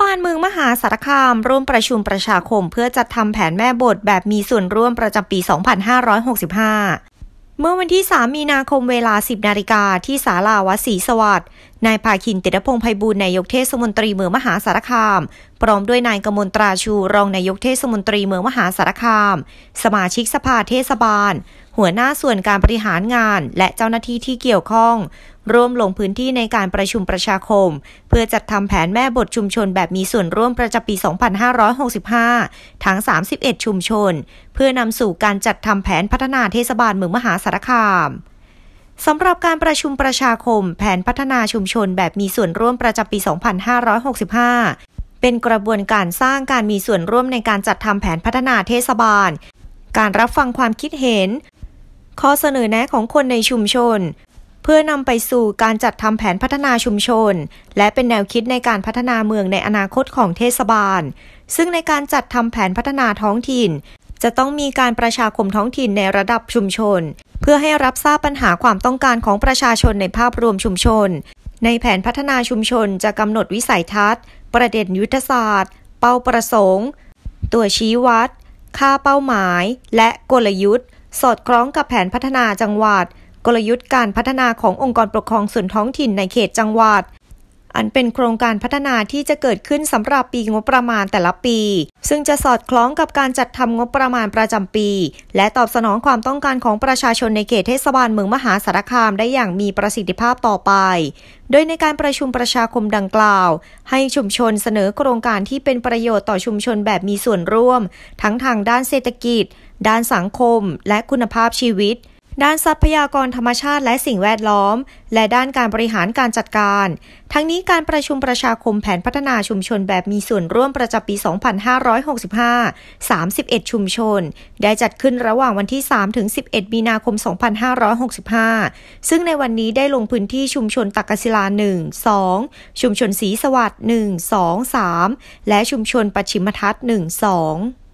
าลเมืองมหาสารคามร่วมประชุมประชาคมเพื่อจัดทำแผนแม่บทแบบมีส่วนร่วมประจำปี 2565 เมื่อวันที่ 3 มีนาคมเวลา 10 นาฬิกาที่ศาลาวัดศรีสวัสดิ์นายภาคิน เตชะพงษ์ไพบูลย์นายกเทศมนตรีเมืองมหาสารคามพร้อมด้วยนายกมลตราชูรองนายกเทศมนตรีเมืองมหาสารคามสมาชิกสภาเทศบาลหัวหน้าส่วนการบริหารงานและเจ้าหน้าที่ที่เกี่ยวข้องร่วมลงพื้นที่ในการประชุมประชาคมเพื่อจัดทำแผนแม่บทชุมชนแบบมีส่วนร่วมประจำปี 2565 ทั้ง 31 ชุมชนเพื่อนำสู่การจัดทำแผนพัฒนาเทศบาลเมืองมหาสารคามสำหรับการประชุมประชาคมแผนพัฒนาชุมชนแบบมีส่วนร่วมประจำปี 2565 เป็นกระบวนการสร้างการมีส่วนร่วมในการจัดทำแผนพัฒนาเทศบาลการรับฟังความคิดเห็นข้อเสนอแนะของคนในชุมชนเพื่อนำไปสู่การจัดทำแผนพัฒนาชุมชนและเป็นแนวคิดในการพัฒนาเมืองในอนาคตของเทศบาลซึ่งในการจัดทำแผนพัฒนาท้องถิ่นจะต้องมีการประชาคมท้องถิ่นในระดับชุมชนเพื่อให้รับทราบปัญหาความต้องการของประชาชนในภาพรวมชุมชนในแผนพัฒนาชุมชนจะกำหนดวิสัยทัศน์ประเด็นยุทธศาสตร์เป้าประสงค์ตัวชี้วัดค่าเป้าหมายและกลยุทธ์สอดคล้องกับแผนพัฒนาจังหวัดกลยุทธ์การพัฒนาขององค์กรปกครองส่วนท้องถิ่นในเขตจังหวัดอันเป็นโครงการพัฒนาที่จะเกิดขึ้นสำหรับปีงบประมาณแต่ละปีซึ่งจะสอดคล้องกับการจัดทำงบประมาณประจำปีและตอบสนองความต้องการของประชาชนในเขตเทศบาลเมืองมหาสารคามได้อย่างมีประสิทธิภาพต่อไปโดยในการประชุมประชาคมดังกล่าวให้ชุมชนเสนอโครงการที่เป็นประโยชน์ต่อชุมชนแบบมีส่วนร่วมทั้งทางด้านเศรษฐกิจด้านสังคมและคุณภาพชีวิตด้านทรัพยากรธรรมชาติและสิ่งแวดล้อมและด้านการบริหารการจัดการทั้งนี้การประชุมประชาคมแผนพัฒนาชุมชนแบบมีส่วนร่วมประจำปี 2565 31 ชุมชนได้จัดขึ้นระหว่างวันที่ 3 ถึง 11 มีนาคม 2565 ซึ่งในวันนี้ได้ลงพื้นที่ชุมชนตักกศิลา 1 2 ชุมชนศรีสวัสดิ์ 1 2 3 และชุมชนปัจฉิมทัศน์ 1 2